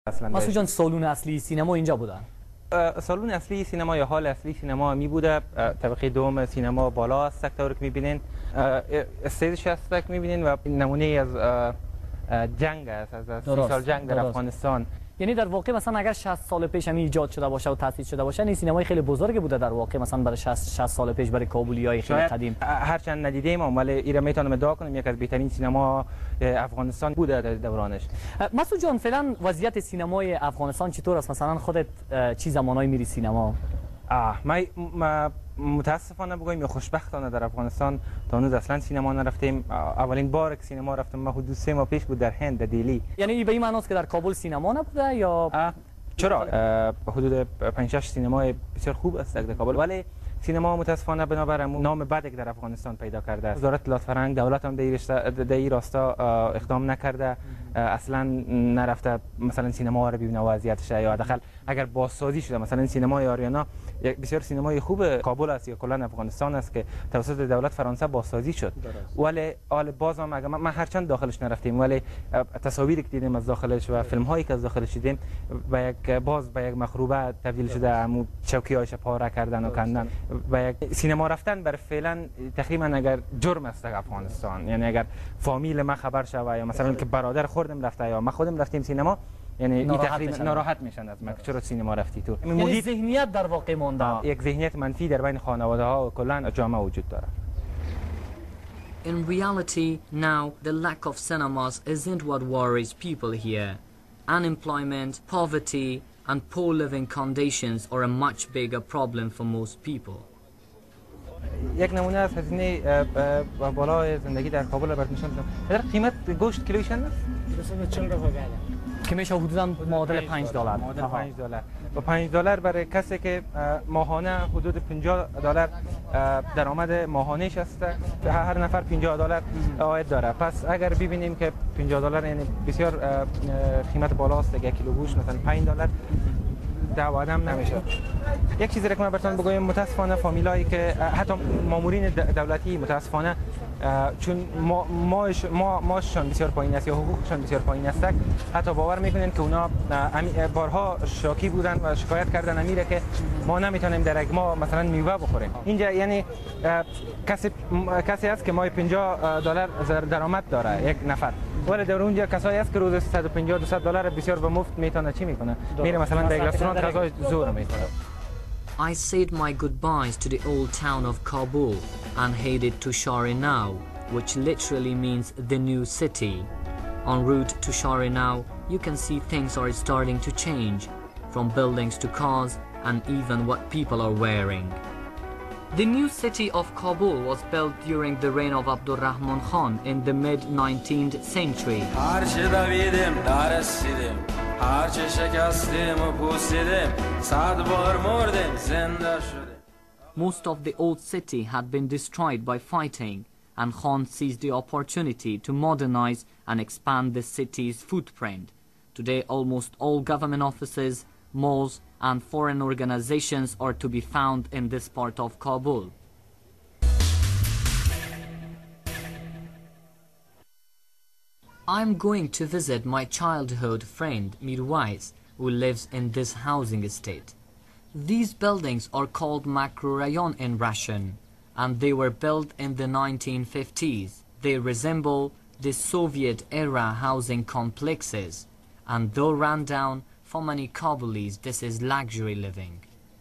مسعود جان، سالن اصلی سینما اینجا بودن؟ سالن اصلی سینما یا هال اصلی سینما می بوده. طبقه دوم سینما بالا است، سکتور که می‌بینین استیجش است که می‌بینین و نمونه از جنگ است، از 30 سال جنگ در افغانستان. یعنی در واقع مثلا اگر 60 سال پیش هم ایجاد شده باشه و تأسیس شده باشه، این سینمای خیلی بزرگی بوده در واقع، مثلا برای 60 سال پیش برای کابلیای خیلی قدیم. هرچند ندیدیم ولی ایرا میتونم ادعا کنم یک از بهترین سینما افغانستان بوده در دورانش. مسعود جان، فعلا وضعیت سینمای افغانستان چطور است؟ مثلا خودت چی زمانایی میری سینما؟ ما متاسفانه بگویم یا خوشبختانه در افغانستان تا هنوز اصلا سینما نرفتیم. اولین بار که سینما رفتم ما حدود 3 ماه پیش بود در هند، در دیلی. یعنی به این معناست که در کابل سینما نبوده یا چرا؟ حدود 5-6 سینمای بسیار خوب است در کابل، ولی سینما متاسفانه بنابر نام بدی که در افغانستان پیدا کرده است. وزارت اطلاعات فرهنگ دولت هم در این راستا اقدام نکرده، اصلا نرفته مثلا سینما رو ببینه وضعیتش، یا حداقل اگر بازسازی شده مثلا سینمای آریانا بسیار سینمای خوب کابل است یا کلا افغانستان است که توسط دولت فرانسه بازسازی شد، ولی حال بازم اگر ما هرچند داخلش نرفتیم ولی تصاویری که دیدیم از داخلش و فیلم هایی که از داخلش دیدیم به یک مخروبه تبدیل شده، عمو چوکی‌هاش پاره کردن و کندن. و یک سینما رفتن بر فعلا تقریبا اگر جرم است در افغانستان. یعنی اگر فامیل ما خبر شوه یا مثلا که برادر خوردم رفته یا ما خودم رفتیم سینما، یعنی تقریبا ناراحت میشن از ما چرا سینما رفتی تو. یعنی ذهنیت در واقع مونده، یک ذهنیت منفی در بین خانواده ها و کلا جامعه وجود داره. In reality, now the lack of cinemas isn't what worries people here. Unemployment, poverty and poor living conditions are a much bigger problem for most people. یک نمونه از هزینه بالای زندگی در کابل رو براتون نشون میدم. در قیمت گوشت کیلویش چند است؟ 240 روپیه که میشه حدوداً معادل $5. معادل $5 و $5 برای کسی که ماهانه حدود $50 درآمد ماهانه‌اش است، هر نفر $50 عاید داره. پس اگر ببینیم که $50 یعنی بسیار قیمت بالاست، یک کیلو گوشت مثلا $5 آدم نمیشه. یک چیزی را که من براتون بگویم، متاسفانه فامیلایی که حتی مامورین دولتی متاسفانه چون ماششان بسیار پایین است یا حقوقشان بسیار پایین است، حتی باور میکنین که اونا بارها شاکی بودن و شکایت کردن امیره که ما نمیتونیم در یک ماه مثلا میوه بخوریم. اینجا یعنی کسی است که ماه $50 درآمد داره یک نفر، ولی در اونجا کسایی است که روز $150-200 بسیار به مفت میتونه چی میکنه؟ میره مثلا در رستوران غذای زور میخوره. I said my goodbyes to the old town of Kabul and headed to Sharinau, which literally means the new city. En route to Sharinau, you can see things are starting to change, from buildings to cars and even what people are wearing. The new city of Kabul was built during the reign of Abdurrahman Khan in the mid-19th century. Most of the old city had been destroyed by fighting, and Khan seized the opportunity to modernize and expand the city's footprint. Today, almost all government offices, malls, and foreign organizations are to be found in this part of Kabul. I'm going to visit my childhood friend Mirwais, who lives in this housing estate. These buildings are called makrorayon in Russian, and they were built in the 1950s. They resemble the Soviet-era housing complexes, and though run down, for many Kabulis this is luxury living.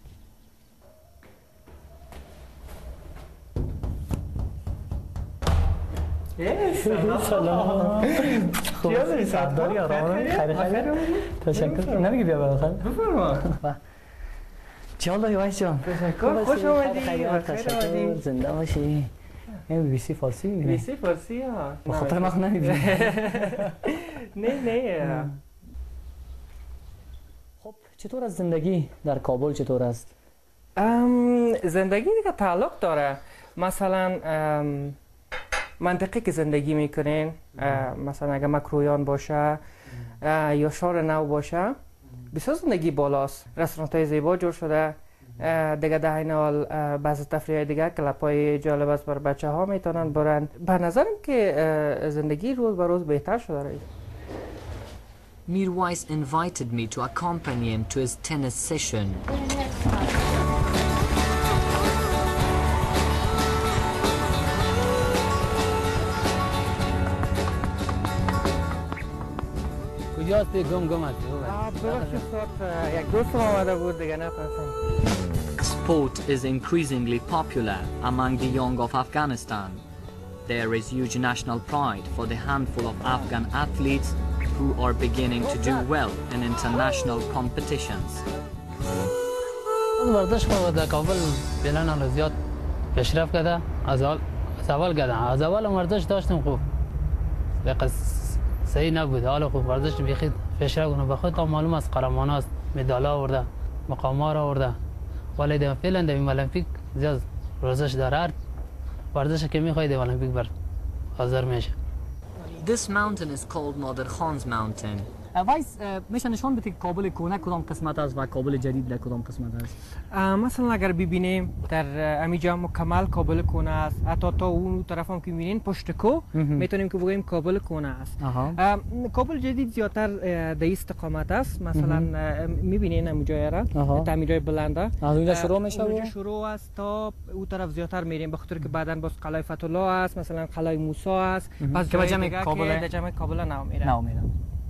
سلام. خوب داری آرام؟ خیلی تشکر. نمیگی بیا بالا. بفرما. چه حال داری وایس جان؟ تشکر. خوش اومدی. تشکر. زنده باشی. این بیسی فارسی می‌بینی؟ بیسی فارسی ها. به خاطر ما نمی‌بینی. نه. خب چطور از زندگی در کابل چطور است؟ زندگی دیگه تعلق داره. مثلا منطقه که زندگی میکنین، مثلا اگر مکرویان باشه یا شار نو باشه، بسیار زندگی بالاست. رستورانت های زیبا جور شده دیگه، در این حال بعض تفریح دیگه کلپ های جالب است بر بچه ها میتونن برن. به نظرم که زندگی روز به روز بهتر شده. Mirwais invited me to accompany him to his tennis session. Sport is increasingly popular among the young of Afghanistan. There is huge national pride for the handful of Afghan athletes who are beginning to do well in international competitions. ورزش خود در کابل بلند زیاد پیشرفت کرده. از اول ورزش داشتیم خوب. صحیح نبود. حالا خوب ورزش بیخی پیشرفت کنه. بخاطر معلوم است قهرمان است، مدال آورده، مقامات آورده. ولی در فعلا در المپیک زیاد ورزش داره. ورزش که می‌خواید در المپیک بر حاضر میشه. This mountain is called Nader Khan's mountain. وایس میشه نشون بدید کابل کهنه کدام قسمت است و کابل جدید در کدام قسمت است؟ مثلا اگر ببینیم در امیجا مکمل کابل کهنه است، حتی تا اون طرف هم که می‌بینین پشت کو میتونیم که بگیم کابل کهنه است. کابل جدید زیادتر در استقامت است. مثلا می‌بینین امیجا را تا امیجای بلنده از اونجا شروع میشه اونجا شروع است تا اون طرف زیادتر میریم، بخاطر که بعداً باز قلعه فتح الله است، مثلا قلعه موسی است، پس که جمع کابل نمیره.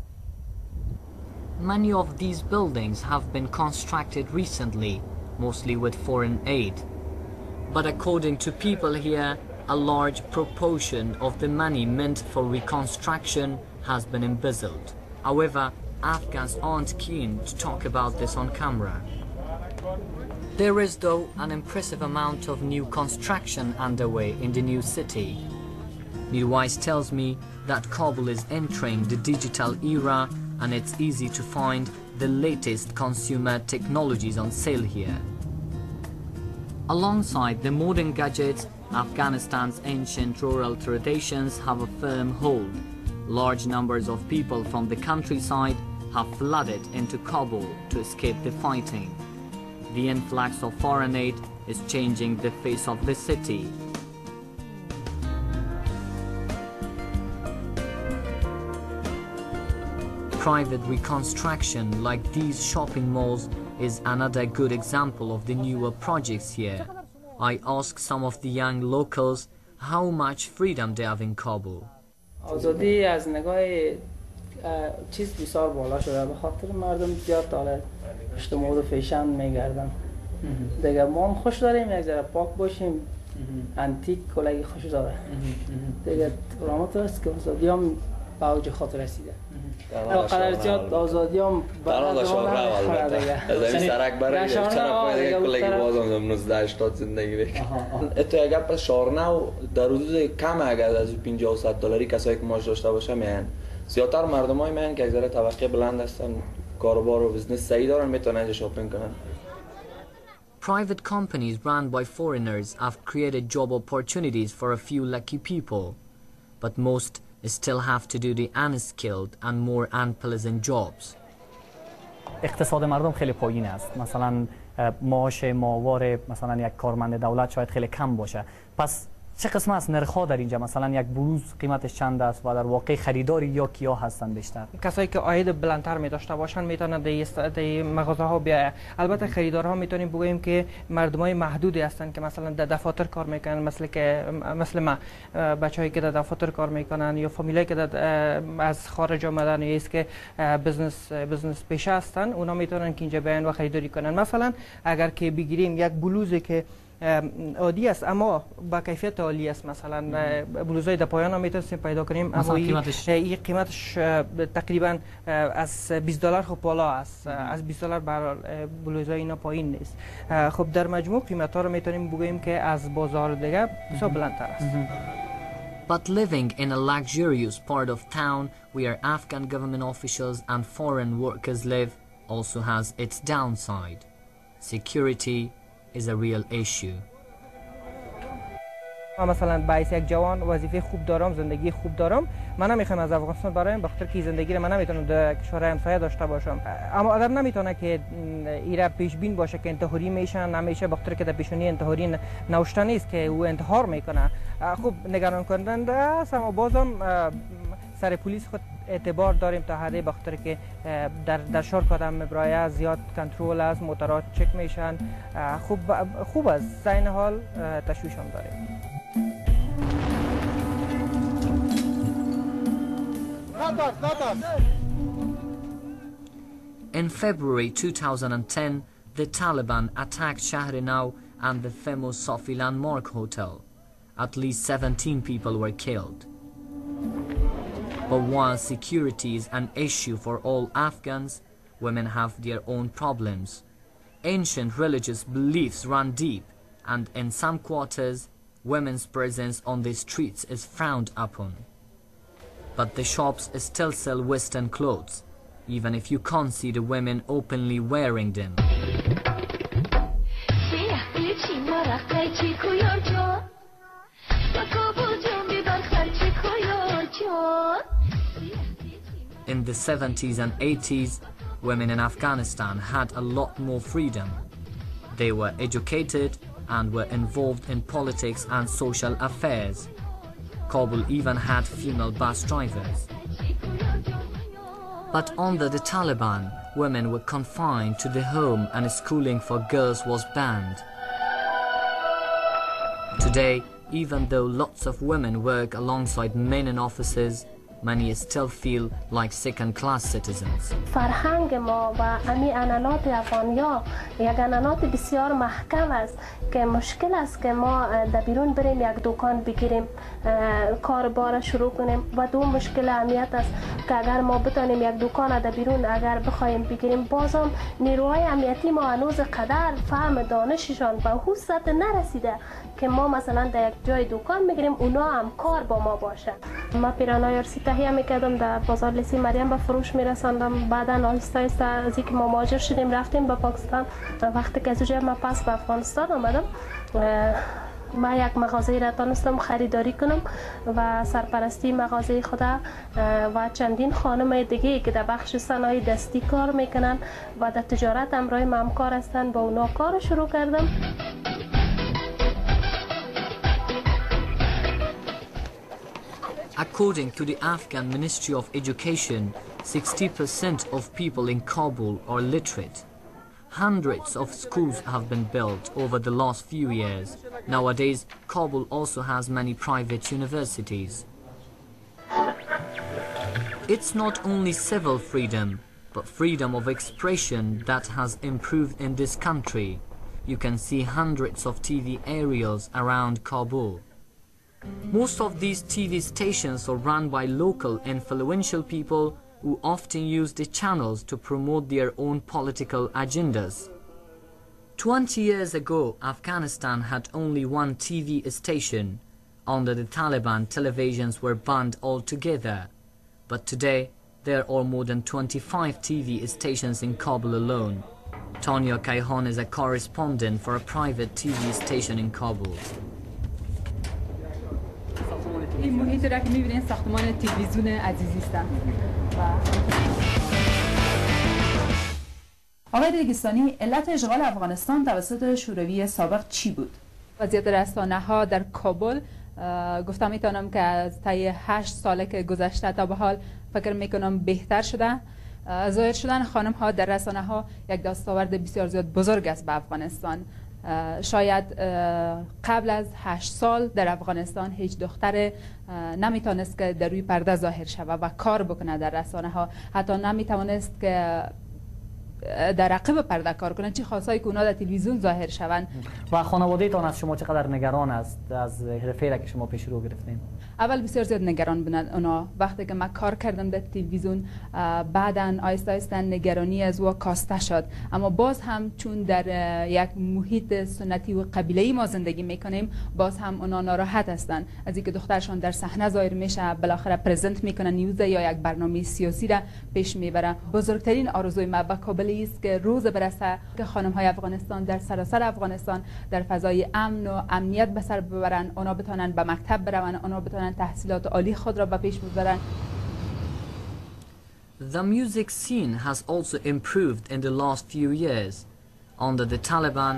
Many of these buildings have been constructed recently, mostly with foreign aid. But according to people here, a large proportion of the money meant for reconstruction has been embezzled. However, Afghans aren't keen to talk about this on camera. There is, though, an impressive amount of new construction underway in the new city. Mirwais tells me that Kabul is entering the digital era and it's easy to find the latest consumer technologies on sale here. Alongside the modern gadgets, Afghanistan's ancient rural traditions have a firm hold. Large numbers of people from the countryside have flooded into Kabul to escape the fighting. The influx of foreign aid is changing the face of the city. Private reconstruction like these shopping malls is another good example of the newer projects here. I asked some of the young locals how much freedom they have in Kabul. آزادی از نگاه چیز بسیار بالا شده، به خاطر مردم زیاد داره پشت مود و فیشن میگردن. دیگه ما هم خوش داریم یک ذره پاک باشیم، انتیک کلگی خوش داره. دیگه رامت است که آزادی هم به اوج خود رسیده. با قدر زیاد آزادی هم برای شهر البته از سرک برای چرا پیدا کلگی بازم 1980 زندگی بکنه. اتو اگه پس شهرنو در حدود کم اگر از 50 و 100 دلاری کسایی که ماش داشته باشه میان. زیادتر مردمای میان که از طبقه بلند هستن، کاروبار و بزنس صحیح دارن، میتونن اینجا شاپینگ کنن. Private companies run by foreigners have created job opportunities for a few lucky people, but most still have to do the unskilled and more unpleasant jobs. اقتصاد مردم خیلی پایین است. مثلا معاش ماهواره مثلا یک کارمند دولت شاید خیلی کم باشه. پس چه قسم از نرخ‌ها در اینجا؟ مثلا یک بلوز قیمتش چند است و در واقع خریداری یا کیا هستند بیشتر؟ کسایی که عاید بلندتر می داشته باشن میتونن در مغازه ها بیاین. البته خریدارها میتونیم بگوییم که مردمای محدودی هستند که مثلا در دفاتر کار میکنن، مثل ما بچه‌هایی که در دفاتر کار میکنن یا فامیلایی که از خارج آمدن یا است که بزنس پیشه هستن، اونا میتونن که اینجا بیاین و خریداری کنن. مثلا اگر که بگیریم یک بلوزی که عادی است اما با کیفیت عالی است، مثلا بلوزهای در پایان هم میتونیم پیدا کنیم، اما این قیمتش تقریبا از 20 دلار خب بالا است، از 20 دلار برای بلوزهای اینا پایین نیست. خب در مجموع قیمت ها رو میتونیم بگوییم که از بازار دیگه بسیار بلندتر است. But living in a luxurious part of town where Afghan government officials and foreign workers live also has its downside. Security is a real issue. مثلا باعث یک جوان وظیفه خوب دارم، زندگی خوب دارم، من نمیخوام از افغانستان برایم، بخاطر که زندگی رو من نمیتونم در کشور همسایه داشته باشم. اما آدم نمیتونه که ایرا پیش بین باشه که انتحاری میشن، نمیشه، بخاطر که در پیشونی انتحاری نوشته نیست که او انتحار میکنه. خوب نگران کننده است، اما بازم سر پلیس خود اعتبار داریم تا حدی بخاطر که در شرق آدم مبرایه زیاد کنترل است، موتورات چک میشن. خوب است، در این حال تشویش هم داریم. In February 2010, the Taliban attacked Shahrinau and the famous Sofi Landmark Hotel. At least 17 people were killed. But while security is an issue for all Afghans, women have their own problems. Ancient religious beliefs run deep, and in some quarters, women's presence on the streets is frowned upon. But the shops still sell Western clothes, even if you can't see the women openly wearing them. In the 70s and 80s, women in Afghanistan had a lot more freedom. They were educated and were involved in politics and social affairs. Kabul even had female bus drivers. But under the Taliban, women were confined to the home and schooling for girls was banned. Today, even though lots of women work alongside men in offices, many still feel like second-class citizens. فرهنگ ما و امی عنعنات افغانیا یک عنعنات بسیار محکم است که مشکل است که ما در بیرون بریم یک دکان بگیریم، کار بار شروع کنیم و دو مشکل اهمیت است که اگر ما بتانیم یک دکان در بیرون اگر بخوایم بگیریم، بازم نیروهای امنیتی ما هنوز قدر فهم دانششان به اون سطح نرسیده که ما مثلا در یک جای دکان بگیریم اونا هم کار با ما باشه. ما پیرانای ارسی تهیه میکردم در بازار لسی مریم به فروش میرساندم. بعدا آهسته آهسته از اینکه ما مهاجر شدیم رفتیم به پاکستان. وقتی که از اونجا ما پس به افغانستان آمدم، ما یک مغازه را تانستم خریداری کنم و سرپرستی مغازه خدا و چندین خانم دیگه که در بخش صنایع دستی کار میکنن و در تجارت همراه ما همکار هستن با اونا کار شروع کردم. According to the Afghan Ministry of Education, 60% of people in Kabul are literate. Hundreds of schools have been built over the last few years. Nowadays, Kabul also has many private universities. It's not only civil freedom, but freedom of expression that has improved in this country. You can see hundreds of TV aerials around Kabul. Most of these TV stations are run by local influential people who often use the channels to promote their own political agendas. 20 years ago, Afghanistan had only one TV station. Under the Taliban, televisions were banned altogether. But today, there are more than 25 TV stations in Kabul alone. Tanya Kaihan is a correspondent for a private TV station in Kabul. این محیط را که می‌بینید ساختمان تلویزیون عزیزی است. آقای ریگستانی، علت اشغال افغانستان توسط شوروی سابق چی بود؟ وضعیت رسانه‌ها در کابل گفتم میتونم که از طی 8 ساله که گذشته تا به حال فکر میکنم بهتر شده. ظاهر شدن خانم‌ها در رسانه‌ها یک دستاورد بسیار زیاد بزرگ است به افغانستان. شاید قبل از 8 سال در افغانستان هیچ دختر نمیتونست که در روی پرده ظاهر شود و کار بکنه در رسانه ها، حتی نمیتونست که در عقب پرده کار کنن، چه خاصایی که اونا در تلویزیون ظاهر شوند. و خانواده‌تان از شما چقدر نگران است از حرفه‌ای که شما پیش رو گرفتین؟ اول بسیار زیاد نگران بودن اونا. وقتی که من کار کردم در تلویزیون، بعداً آهسته آهسته نگرانی از او کاسته شد، اما باز هم چون در یک محیط سنتی و قبیله‌ای ما زندگی میکنیم، باز هم اونا ناراحت هستند از اینکه دخترشون در صحنه ظاهر میشه، بالاخره پرزنت میکنه، نیوز یا یک برنامه سیاسی را پیش میبره. بزرگترین آرزوی من به کابل است که روز برسه که خانم‌های افغانستان در سراسر افغانستان در فضای امن و امنیت به سر ببرن، اونا بتونن به مکتب برون، اونا بتونن تحصیلات عالی خود را به پیش ببرن. The music scene has also improved in the last few years. Under the Taliban,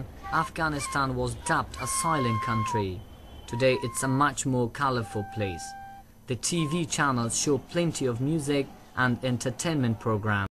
Afghanistan was dubbed a silent country. Today it's a much more colorful place. The TV channels show plenty of music and entertainment programs.